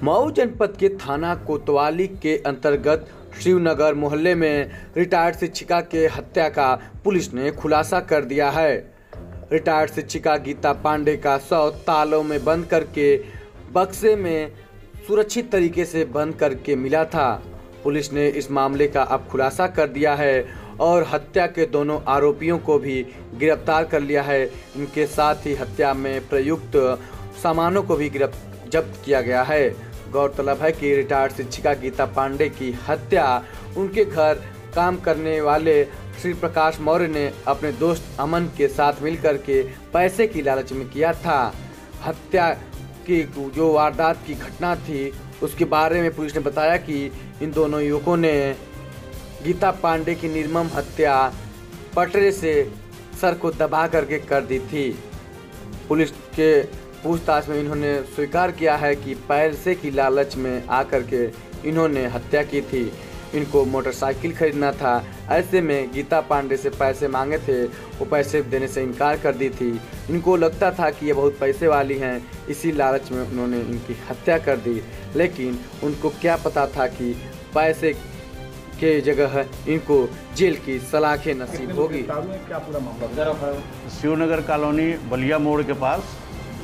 मऊ जनपद के थाना कोतवाली के अंतर्गत शिवनगर मोहल्ले में रिटायर्ड शिक्षिका के हत्या का पुलिस ने खुलासा कर दिया है। रिटायर्ड शिक्षिका गीता पांडे का शव तालों में बंद करके बक्से में सुरक्षित तरीके से बंद करके मिला था। पुलिस ने इस मामले का अब खुलासा कर दिया है और हत्या के दोनों आरोपियों को भी गिरफ्तार कर लिया है। इनके साथ ही हत्या में प्रयुक्त सामानों को भी जब्त किया गया है। गौरतलब है कि रिटायर्ड शिक्षिका गीता पांडे की हत्या उनके घर काम करने वाले श्री प्रकाश मौर्य ने अपने दोस्त अमन के साथ मिलकर के पैसे की लालच में किया था। हत्या की जो वारदात की घटना थी उसके बारे में पुलिस ने बताया कि इन दोनों युवकों ने गीता पांडे की निर्मम हत्या पटरे से सर को दबा करके कर दी थी। पुलिस के पूछताछ में इन्होंने स्वीकार किया है कि पैसे की लालच में आकर के इन्होंने हत्या की थी। इनको मोटरसाइकिल खरीदना था, ऐसे में गीता पांडे से पैसे मांगे थे, वो पैसे देने से इनकार कर दी थी। इनको लगता था कि ये बहुत पैसे वाली हैं, इसी लालच में उन्होंने इनकी हत्या कर दी। लेकिन उनको क्या पता था कि पैसे के जगह इनको जेल की सलाखें नसीब होगी। शिवनगर कॉलोनी बलिया मोड़ के पास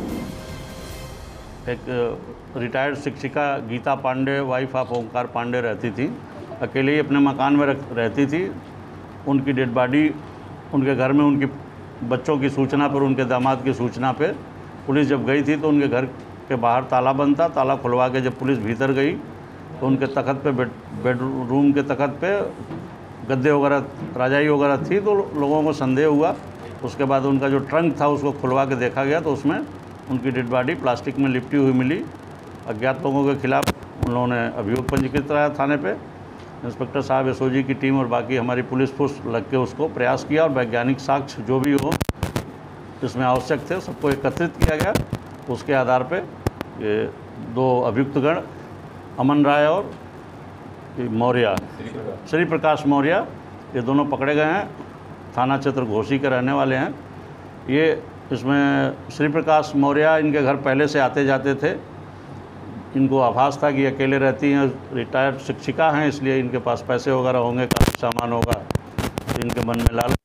एक रिटायर्ड शिक्षिका गीता पांडे वाइफ ऑफ ओंकार पांडे रहती थी। अकेले ही अपने मकान में रहती थी। उनकी डेड बॉडी उनके घर में उनके बच्चों की सूचना पर, उनके दामाद की सूचना पे पुलिस जब गई थी तो उनके घर के बाहर ताला बंद था। ताला खुलवा के जब पुलिस भीतर गई तो उनके तख्त पे बेडरूम के तख्त पे गद्दे वगैरह रजाई वगैरह थी, तो लोगों को संदेह हुआ। उसके बाद उनका जो ट्रंक था उसको खुलवा के देखा गया तो उसमें उनकी डेड बॉडी प्लास्टिक में लिपटी हुई मिली। अज्ञात लोगों के खिलाफ उन लोगों ने अभियोग पंजीकृत कराया थाने पे। इंस्पेक्टर साहब एसओजी की टीम और बाकी हमारी पुलिस फोर्स लग के उसको प्रयास किया और वैज्ञानिक साक्ष्य जो भी हो इसमें आवश्यक थे सबको एकत्रित किया गया। उसके आधार पे ये दो अभियुक्तगण अमन राय और मौर्य श्री प्रकाश मौर्य ये दोनों पकड़े गए हैं। थाना क्षेत्र घोसी के रहने वाले हैं। ये इसमें श्री प्रकाश मौर्य इनके घर पहले से आते जाते थे। इनको आभास था कि अकेले रहती हैं, रिटायर्ड शिक्षिका हैं, इसलिए इनके पास पैसे वगैरह होंगे, काफ़ी सामान होगा, तो इनके मन में लालच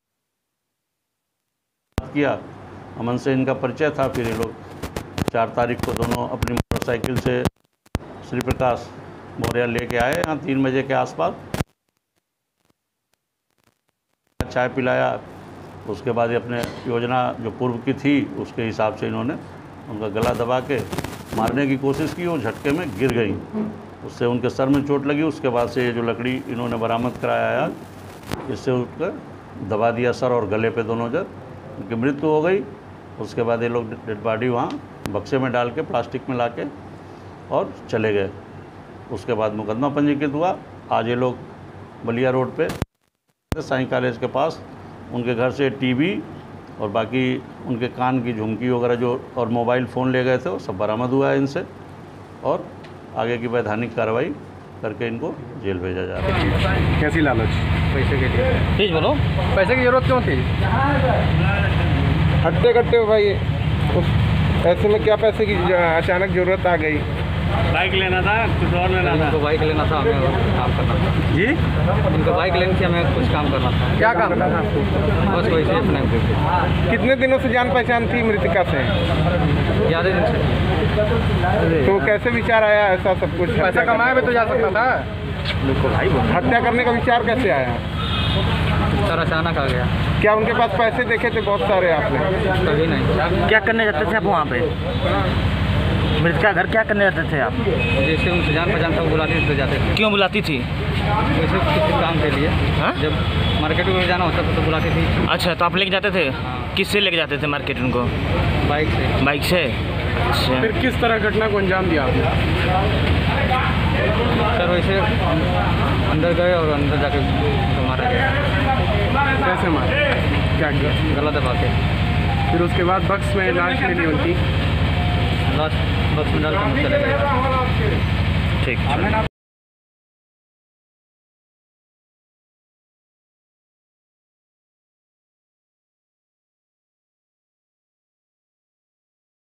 किया। अमन से इनका परिचय था। फिर ये लोग 4 तारीख को दोनों अपनी मोटरसाइकिल से श्री प्रकाश मौर्य लेके आए यहाँ 3 बजे के आसपास। चाय पिलाया। उसके बाद ये अपने योजना जो पूर्व की थी उसके हिसाब से इन्होंने उनका गला दबा के मारने की कोशिश की। वो झटके में गिर गई, उससे उनके सर में चोट लगी। उसके बाद से ये जो लकड़ी इन्होंने बरामद कराया है इससे उसका दबा दिया सर और गले पे दोनों जगह। उनकी मृत्यु हो गई। उसके बाद ये लोग डेड बॉडी वहाँ बक्से में डाल के प्लास्टिक में ला के और चले गए। उसके बाद मुकदमा पंजीकृत हुआ। आज ये लोग बलिया रोड पे साईं कॉलेज के पास उनके घर से टीवी और बाकी उनके कान की झुमकी वगैरह जो और मोबाइल फ़ोन ले गए थे वो सब बरामद हुआ है इनसे, और आगे की वैधानिक कार्रवाई करके इनको जेल भेजा जा रहा है। कैसी लालच? पैसे के लिए। ठीक बोलो, पैसे की ज़रूरत क्यों थी? हट्टे कट्टे हो भाई, ऐसे में क्या पैसे की अचानक ज़रूरत आ गई? बाइक लेना था, कुछ और लेना था। उनको बाइक लेना था, हमें काम करना था। जी? उनको बाइक लेनी थी, हमें कुछ काम करना था। क्या काम करना था? बस वही से अपने। कितने दिनों से जान पहचान थी मृतिका से? 11 दिन से। तो कैसे विचार आया ऐसा सब कुछ? पैसा कमाया भी तो जा सकता था। हत्या करने का विचार कैसे आया? सर अचानक आ गया। क्या उनके पास पैसे देखे थे बहुत सारे आपने? कभी नहीं। क्या करने जाते थे आप वहाँ पे? मृतिका घर क्या करने जाते थे आप? जैसे उनसे जान पहचान सब बुलाती थी तो जाते थे। क्यों बुलाती थी? वैसे किसी काम के लिए। हाँ? जब मार्केट में जाना होता था तो बुलाती थी। अच्छा, तो आप लेके जाते थे? हाँ। किससे लेके जाते थे मार्केट उनको? बाइक से। बाइक से? अच्छा। फिर किस तरह घटना को अंजाम दिया आपने? सर वैसे अंदर गए और अंदर जाके मारा गया। कैसे मारे? क्या किया? गला दबा के। फिर उसके बाद बक्स में लाश मिली उनकी? लास्ट बक्स में डाल कर चले गए। ठीक।